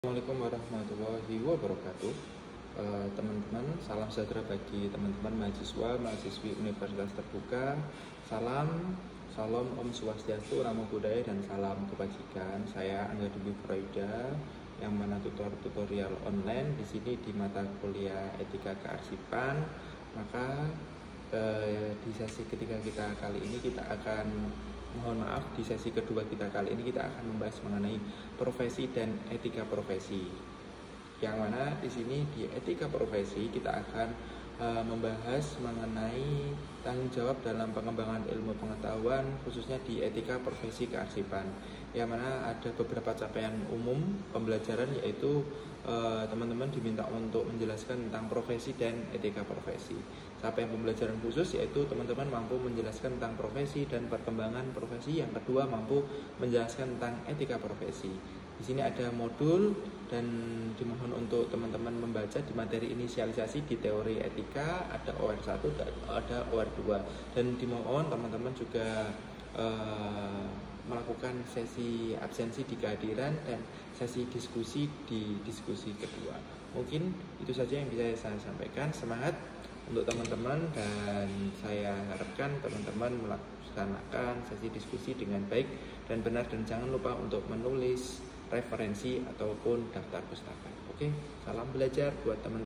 Assalamualaikum warahmatullahi wabarakatuh. Teman-teman, salam sejahtera bagi teman-teman mahasiswa, mahasiswi Universitas Terbuka. Salam Om Swastiastu, Namo Buddhaya, dan salam kebajikan. Saya Angga Dwi Freuda, yang mana tutorial online di sini di mata kuliah Etika Kearsipan. Maka di sesi ketiga kita kali ini di sesi kedua kita kali ini kita akan membahas mengenai profesi dan etika profesi. Yang mana di sini di etika profesi kita akan membahas mengenai tanggung jawab dalam pengembangan ilmu pengetahuan, khususnya di etika profesi kearsipan. Yang mana ada beberapa capaian umum pembelajaran, yaitu teman-teman diminta untuk menjelaskan tentang profesi dan etika profesi. Capaian pembelajaran khusus yaitu teman-teman mampu menjelaskan tentang profesi dan perkembangan profesi. Yang kedua, mampu menjelaskan tentang etika profesi. Di sini ada modul dan dimohon untuk teman-teman membaca di materi inisialisasi di teori etika, ada OR1 dan ada OR2, dan dimohon teman-teman juga melakukan sesi absensi di kehadiran dan sesi diskusi di diskusi kedua. Mungkin itu saja yang bisa saya sampaikan. Semangat untuk teman-teman, dan saya harapkan teman-teman melaksanakan sesi diskusi dengan baik dan benar, dan jangan lupa untuk menulis referensi ataupun daftar pustaka. Oke, salam belajar buat teman-teman.